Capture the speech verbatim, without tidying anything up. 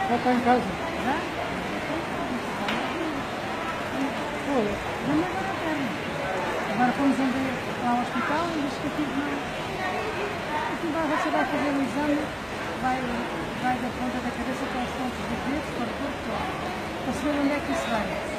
Já está em casa. Já? Foi. Já me agora a perna. Agora fomos ontem lá ao hospital e diz que aqui não. Aqui vai, você vai fazer um exame, vai, vai da ponta da cabeça para os pontos dos dedos, para o corpo todo. Para saber onde é que isso vai.